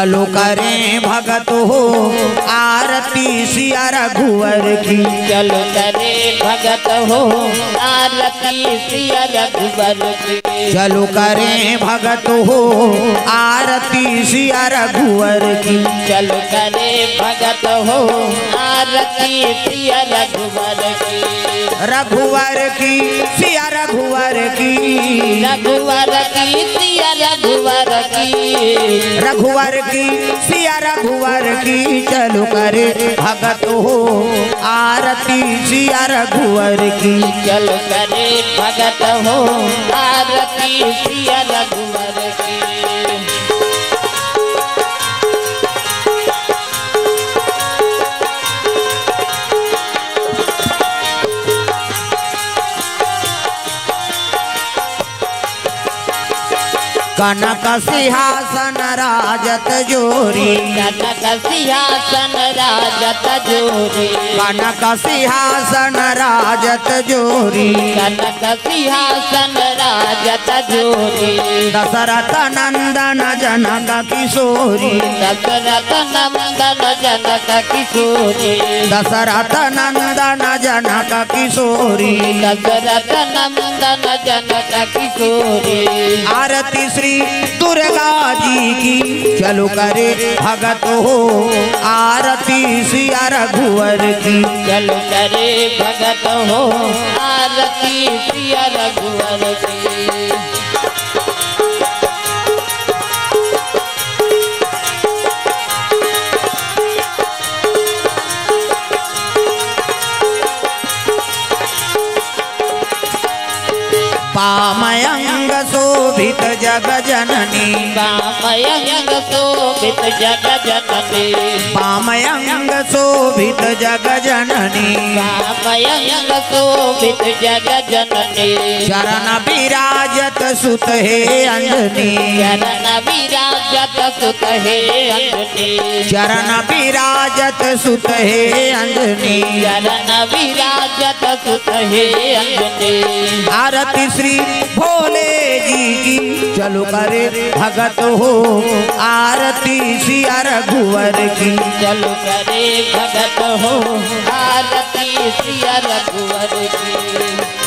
चलो करें भगत हो आरती सिया रघुवर की। चलो करें भगत हो आरती सिया रघुवर की। चलो करें भगत हो आरती सिया रघुवर की। चलो करें भगत हो आरती सिया रघुवर की। रघुवर की सिया रघुवर की। रघुवर की सिया रघुवर की। रघुवर की सिया रघुवर की। चलो करे भगत हो आरती सिया रघुवर की। चलो करे भगत हो आरती सिया रघुवर की। कनक सिंहासन राजत जोरी। कनक सिंहासन राजत जोरी। कनक सिंहासन राजत जोरी। कनक सिंहासन राजत जोरी। दशरथ नंदन जनक किशोरी। दशरथ नंदन जनक किशोरी। दशरथ नंदन जनक किशोरी। दशरथ नंदन जनक किशोरी। आरती श्री दुर्गा जी की। चलो करे भगत हो आरती सिया रघुवर की। चलो करे भगत हो आरती सिया रघुवर की। पामयंग शोभित जग जननी। पामयंग शोभित जग जननी। पामयंग शोभित जग जननी। पामयंग शोभित जग जननी। चरण विराजत सुत हे अंजनी। चरण विराजत सुत हे अंजनी। चरण विराजत सुत हे अंजनी। चरण विराजत सुत हे अंजनी। आरती श्री भोले जी की। चलो करे भगत हो आरती सिया रघुवर की। चलो करे भगत हो आरती सिया रघुवर की।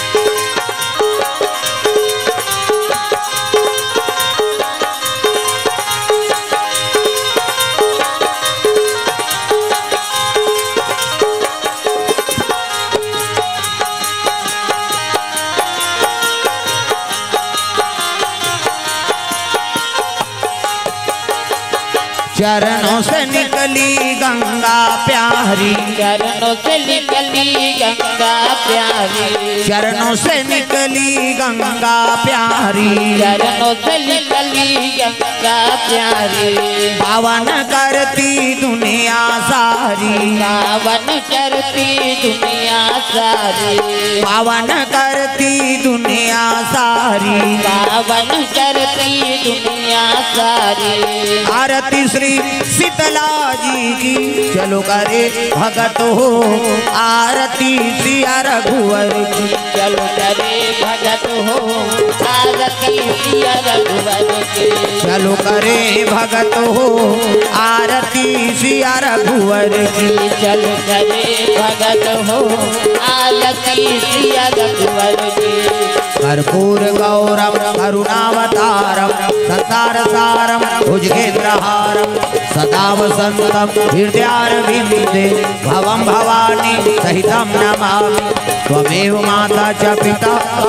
चरणों से निकली गंगा प्यारी। चरणों से निकली गंगा प्यारी। चरणों से निकली गंगा प्यारी। चरणों से निकली गंगा प्यारी। पावन करती दुनिया सारी। पावन करती दुनिया सारी। पावन करती दुनिया सारी। पावन करती दुनिया सारी। आरती श्री शीतला जी की। चलो करे भगत हो आरती सिया रघुवर की। चलो करे भगत हो आरती सिया रघुवर की। चलो करे भगत हो आरती सिया रघुवर की। चलो करे भगत हो आरती सिया रघुवर की। कर्पूर गौरम करुणावतारम संसार सारम भुजगेन्द्रहारम सदा वसंतम हृदयारविंदे भवं भवानी सहितं नमामि। त्वमेव माता च पिता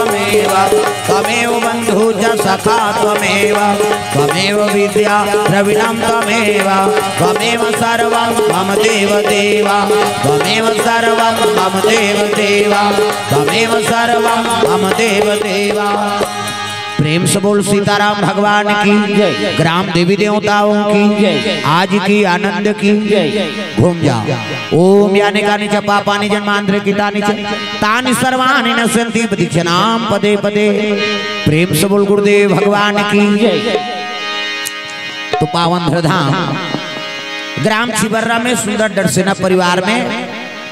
त्वमेव बन्धु च सखा त्वमेव विद्या द्रविणं त्वमेव सर्वं मम देव त्वमेव सर्वं मम देव त्वमेव सर्वं मम देव। प्रेम से बोल सीताराम भगवान की जय। ग्राम देवी देवताओं की जय। आज की आनंद की जय। घूम जाओ। ओम यानि कानि च पापानि जन्मांतरे कृतानि च तानि सर्वाणि नश्यन्ति प्रदक्षिणां पदे पदे। प्रेम से बोल गुरुदेव भगवान की जय। तो पावन धरधाम ग्राम छिबर्रा में सुंदर डरसेना परिवार में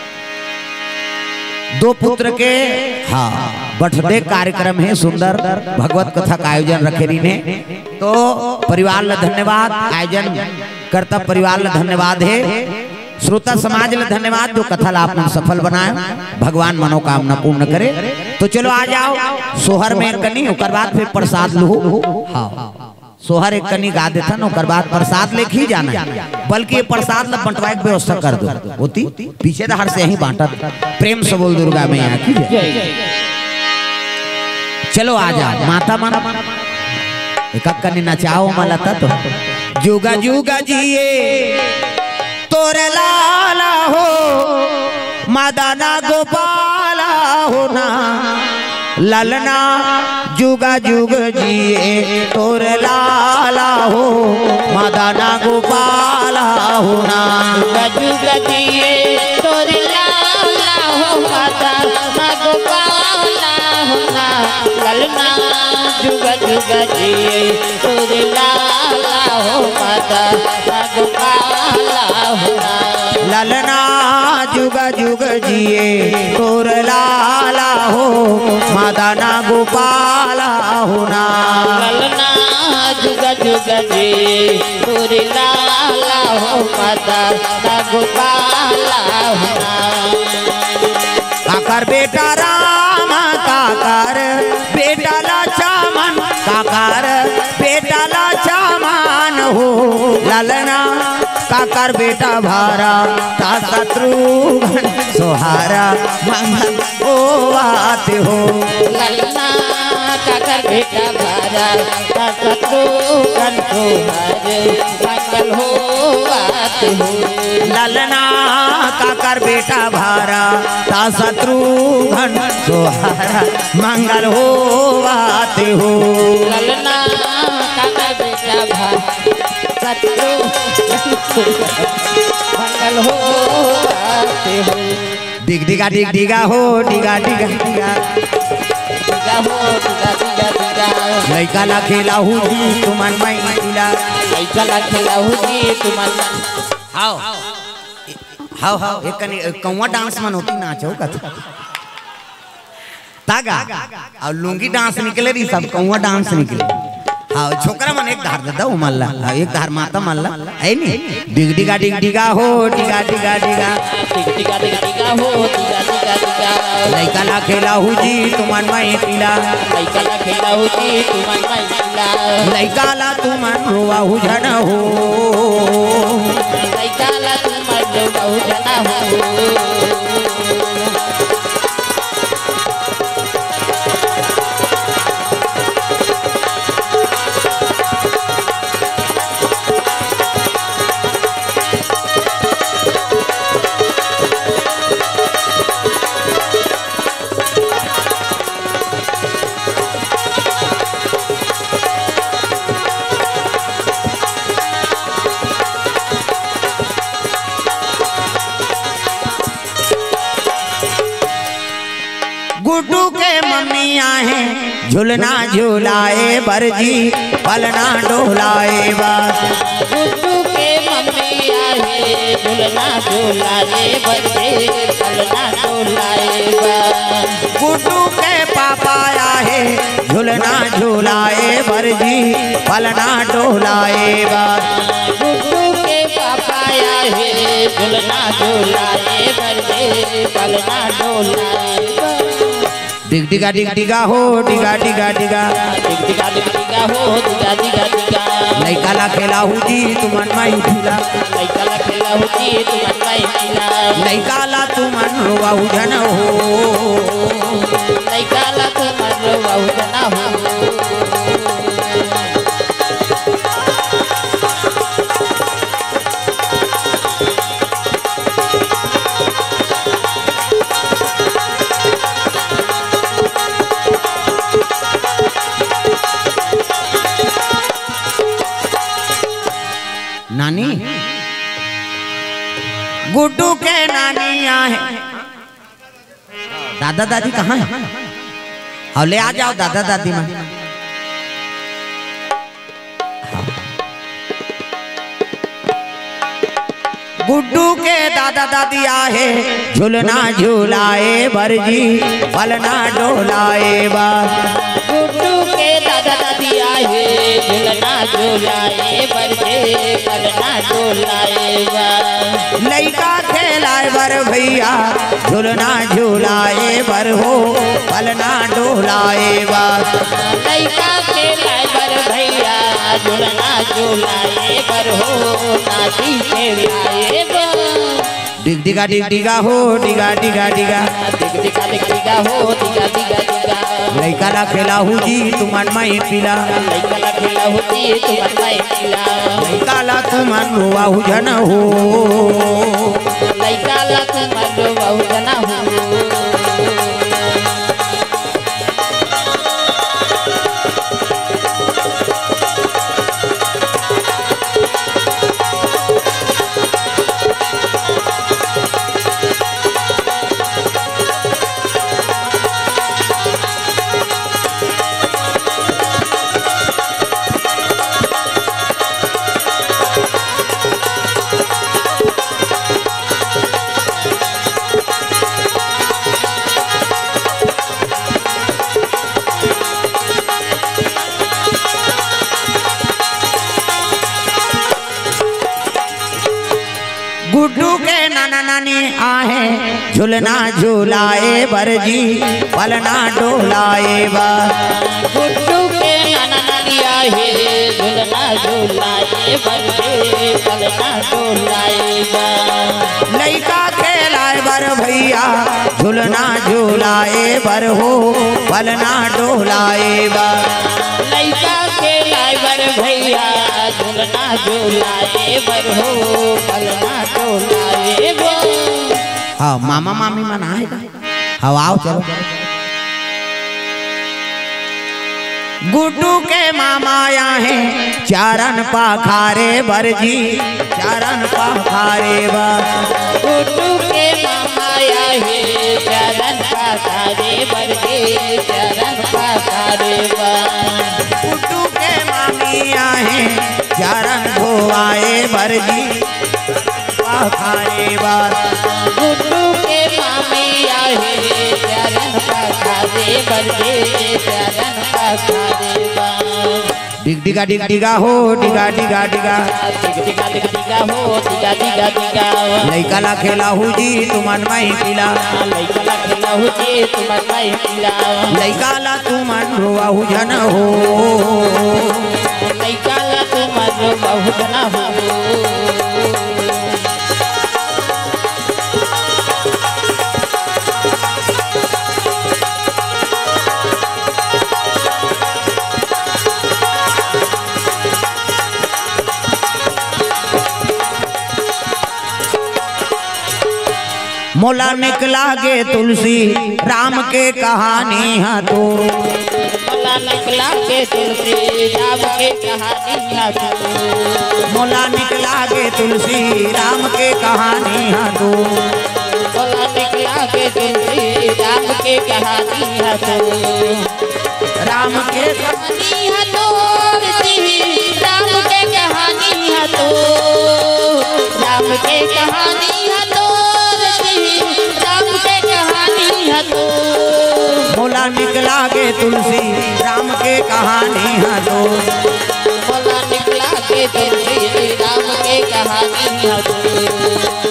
दो पुत्र के बर्थडे कार्यक्रम है। सुंदर भगवत कथा का आयोजन रखेरी ने। तो परिवार ला धन्यवाद। आयोजन कर्तव्य परिवार ले धन्यवाद है, श्रोता समाज ले धन्यवाद जो कथा ला आपने सफल बनाए, भगवान मनोकामना पूर्ण करे। तो चलो आ जाओ सोहर में कनी ओकर बाद फिर प्रसाद लू। हाँ सोहर एक कनी गा देता ना ओकर बाद प्रसाद लेके ही जाना है, बल्कि प्रसाद ला बंटवाए की व्यवस्था कर दो होती पीछे हर से यही बांटा। प्रेम से बोल दुर्गा में यहाँ की चलो आ जाओ माता मन एक कनी नचाओ मलता तो जुगा जुगा जिए तोरे लाला हो मदना गोपाला हो ना ललना जुगा जुग जिए तोरे लाला हो मदना गोपाला हो ना जुगा जिए तोरे लाला हो मदना गोपाला हो ना ललना जुगा जुगा जिए तोरे लाला हो मदना गोपाला हो ना ललना जुगा जुग जिए तोर लाला हो मदना गोपाला हो ना ललना जुगा जुगा जिए तोरे लाला हो मदना गोपाला हो ना काकर बेटा राम काकर बेटा लक्ष्मण काकर बेटा लक्ष्मण हो ललना काकर बेटा भारा ता शत्रुघ्न सोहारा मंगल ओ आते हो ललना काकर बेटा भारा ता शत्रुघ्न सोहारे मंगल हो आते हो ललना काकर बेटा भारा ता शत्रुघ्न सोहारा मंगल हो आते हो ललना काकर बेटा भारा मंगल हो आते हो डिग डिगा हो डिगा डिगा डिगा दिगा हो दिगा दिगा दिगा लइका ला खेला हूँ तुमन माई दिला लइका ला खेला हूँ तुमन हाओ हाओ हाओ एक कनी कौवा डांस मन होती नाचो कथा तागा और लुंगी डांस निकले रही सब कौवा डांस निकले। हाँ छोकरा मन एक धार देता वो मल्ला एक धार माता मल्ला है नी डिग डिगा हो डिगा डिगा डिगा दिगा दिगा दिगा हो दिगा दिगा दिगा लइका ला खेला हूँ जी तुमन माई पीला लइका ला खेला हूँ तुमन माई पीला लइका ला तुमन रोवा हूँ जन हो लइका ला तुमन रोवा हूँ जना हो गुड्डू के मम्मिया हैं झुलना झुलाए बरजी पलना डोलाए बस गुड्डू के मम्मी आए झुलना झुलाए बरजे पलना डोलाए बस गुड्डू के पापा आए झुलना झुलाए बरजी पलना डोलाए बस गुड्डू के पापा आए झुलना झुलाए बरजे पलना डोलाए डिग डिगा हो डिगा डिगा डिगा दिगा दिगा हो दिगा दिगा दिगा लइका ला खेला हूँ जी तुमन माई पीला लइका ला खेला हूँ तुमन माई पीला लइका ला तुमन रोवा हूँ जन हो लइका ला तुमन रोवा हूँ जना हो नानी गुड्डू के नानी है दादा दादी कहाँ है? और ले आ जाओ दादा दादी में गुड्डू के दादा दादी आहे झुलना झुलाए बरजी पलना डोलाए बस गुड्डू के इजाजत दिया है झूलना झूलाए बर जे पलना डोलाए बर। लइका खेलाए बर भैया झूलना झूलाए बर हो पलना डोलाए बर। लइका खेलाए बर भैया झूलना झूलाए बर हो नाची खेलाए बर। डिग डिगा हो डिगा डिगा डिगा दिग दिगा दिग दिगा हो दिगा दिगा दिगा। लइका ला खेला हूँ जी तुमन मई पिला लइका ला खेला होती तुमन मई पिला। लइका ला तुमन रोवा हूँ जन हो लइका ला तुमन रोवा हूँ जना हो। गुड्डू के नाना नानी आहे झूलना झूलाए बर जी पलना डोलाए बर। गुड्डू के नाना नानी आहे झूलना झूलाए बर जे पलना डोलाए बर। लइका खेलाए बर भैया झूलना झूलाए बर हो पलना डोलाए बर। लइका खेलाए बर भैया झूलना झूलाए बर हो पलना डोलाए बर। हाँ मामा मामी मनाएगा हाँ आओ चलो। गुड्डू के मामा आहे चारण पाखारे बर जी चारण पाखारे बर। गुड्डू के मामा आहे चरण पाखारे बर जे चरण पाखारे बर। गुड्डू के मामी आहे चारण धोआए बर जी पाखारे बर। गुड्डू के मामी आहे चरण पाखारे बर जे चरण पाखारे बर। डिग डिगा हो डिगा डिगा डिगा दिग दिगा दिग दिगा हो दिगा दिगा दिगा। लइका ला खेला हूँ जी तुमन मई पिला लइका ला खेला होती तुमन मई पिला। लइका ला तुमन रोवा हूँ जन हो लइका ला तुमन बहुत ना हो। मोला निकला गे तुलसी राम के कहानी हाँ तो मोला निकला के तुलसी राम के कहानी हाँ तो। मोला निकला गे तुलसी राम के कहानी हाँ तो। मोला निकला के तुलसी राम के कहानी हाँ तो। राम के कहानी हाँ तो राम के कहानी हाँ तो। राम के कहानी हाँ तो राम के कहानी हाँ तो। मोला निकला गे तुलसी राम के कहानी हाँ तो। मोला निकला के तुलसी राम के कहानी हाँ तो।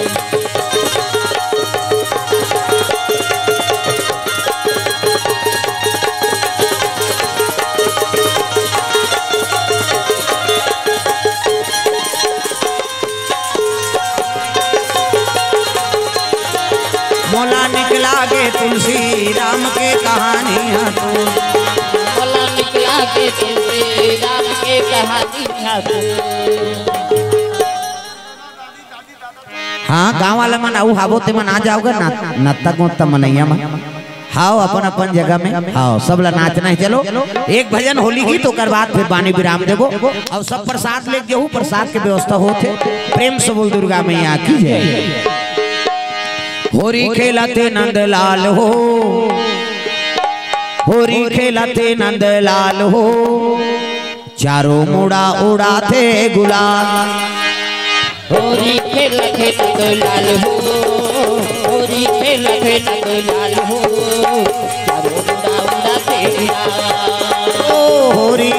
मोला निकला गे तुलसी राम के कहानी हाँ तो। मोला निकला के तुलसी राम के कहानी हाँ तो। हाँ गाँव वाला मन आऊ हाबो ते मन आ जाओगे ना नत्ता गोत्ता मनैया मन हाओ अपन अपन जगह में हाओ सब ला नाचना है। चलो एक भजन होली की तो कर बाद फिर बानी विराम देवो और सब प्रसाद ले जाऊ प्रसाद के व्यवस्था होते प्रेम से बोल दुर्गा मैया की जय। होरी खेलते नंदलाल हो होरी खेलते नंदलाल हो चारों मुड़ा उड़ाते गुलाल। होरी खेल खेल लाल हो होरी खेल खेल लाल हो चारों मुड़ा उड़ाते गुलाल। ओ होरी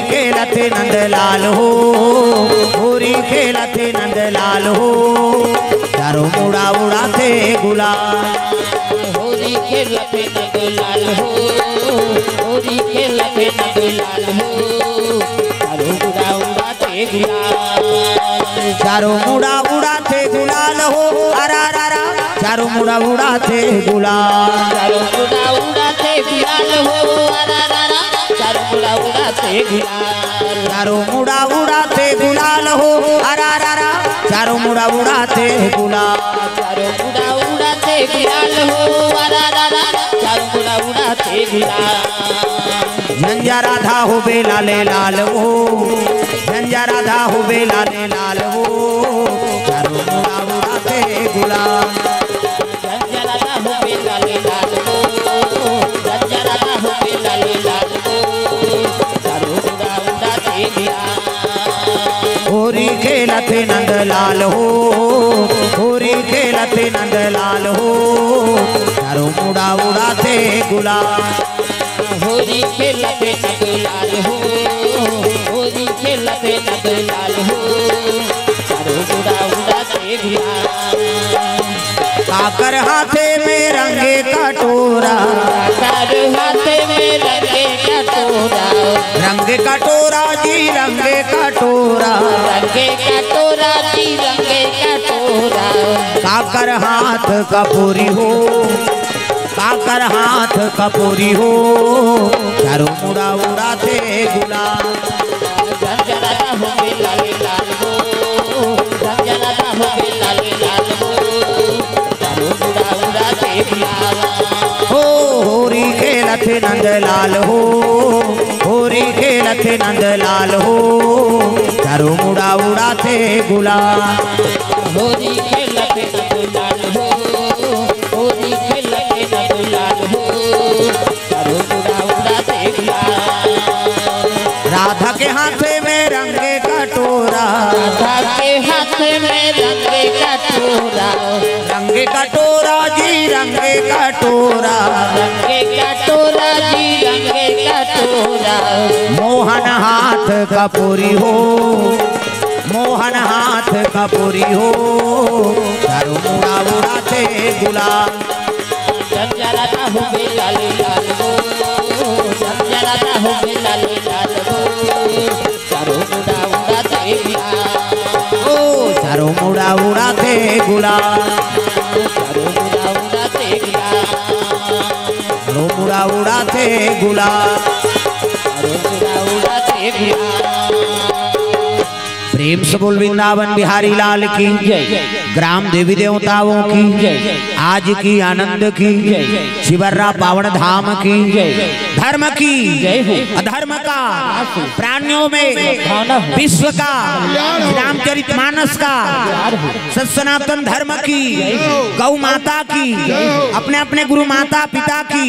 नंदलाल हो, होरी खेलते नंदलाल हो, चारों मुड़ा उड़ाते गुलाल। होरी खेलते नंदलाल हो, होरी खेलते नंदलाल हो, चारों मुड़ा उड़ाते गुलाल। चारों मुड़ा उड़ाते गुलाल हो, अरा रा रा, चारों मुड़ा उड़ाते गुलाल। चारों मुड़ा उड़ाते गुलाल हो, अरा रा रा, चारों मुड़ा उड़ाते गुलाल। चारों मुड़ा उड़ाते गुलाल हो, अरा रा रा, चारों मुड़ा उड़ाते गुलाल। चारों मुड़ा उड़ाते गुलाल हो, अरा रा रा, चारों मुड़ा उड़ाते गुलाल। झंझा राधा हो बेलाले लाल हो, झंझा राधा हो बेलाले लाल हो, चारों मुड़ा उड़ाते गुलाल। झंझा राधा हो बेलाले लाल हो, झंझा राधा हो बेलाले लाल हो, चारों मुड़ा उड़ाते गुलाल। होरी खेलते नंदलाल हो, होरी खेलते नंदलाल हो, चारों मुड़ा उड़ाते गुलाल। होरी खेलते नंदलाल हो, होरी खेलते नंदलाल हो, चारों मुड़ा उड़ाते गुलाल। काकर हाथे में रंगे कटोरा, काकर हाथे में रंगे कटोरा, रंगे कटोरा जी रंगे कटोरा, रंगे कटोरा जी रंगे कटोरा। काकर हाथ कपूरी हो, काकर हाथ कपूरी हो, चारों मुड़ा उड़ाते गुलाल। झंझा राधा हो बेलाले लाल हो, झंझा राधा हो बेलाले लाल हो, चारों मुड़ा उड़ाते गुलाल। हो होरी खेलते नंदलाल हो, होरी खेलते नंदलाल हो, चारों मुड़ा उड़ाते गुलाल। होरी खेलते नंदलाल हो, होरी खेलते नंदलाल हो, चारों मुड़ा उड़ाते गुलाल। राधा के हाथे में रंगे कटोरा, राधा के हाथ में रंगे कटोरा, रंगे कटोरा जी रंगे कटोरा, रंगे कटोरा जी रंगे कटोरा। मोहन हाथ कपूरी हो, मोहन हाथ कपूरी हो, चारों मुड़ा उड़ाते गुलाल। झंझा राधा हो बेलाले लाल हो, झंझा राधा हो बेलाले लाल हो, चारों मुड़ा उड़ाते गुलाल। ओ चारों मुड़ा उड़ाते गुलाल, चारों मुड़ा उड़ाते गुलाल, चारों मुड़ा उड़ाते गुलाल। चारों मुड़ा उड़ाते गुलाल। प्रेम से बोल वृंदावन बिहारी लाल की जय। ग्राम देवी देवताओं की आज की आनंद की शिवर्रा पावन धाम की धर्म की अधर्म का प्राणियों में विश्व का रामचरितमानस का सनातन धर्म की गौ माता की अपने अपने गुरु माता पिता की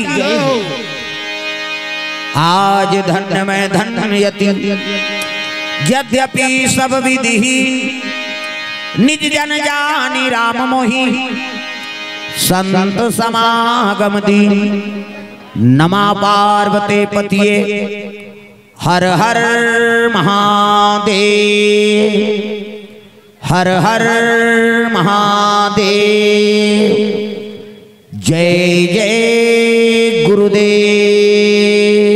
आज धन्य में धन्यति यद्यपि सब विधि निज जन जानी राम मोहि संत समागम दीन नमा पार्वते पतिये हर हर महादेव हर हर महादेव जय जय गुरुदेव।